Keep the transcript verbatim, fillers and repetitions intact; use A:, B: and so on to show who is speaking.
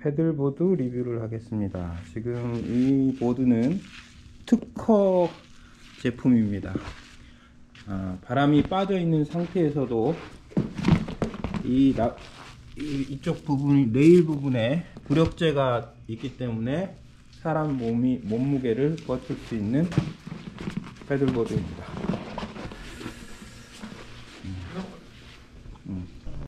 A: 패들보드 리뷰를 하겠습니다. 지금 이 보드는 특허 제품입니다. 아, 바람이 빠져 있는 상태에서도 이, 나, 이 이쪽 부분, 레일 부분에 부력제가 있기 때문에 사람 몸이 몸무게를 버틸 수 있는 패들보드입니다.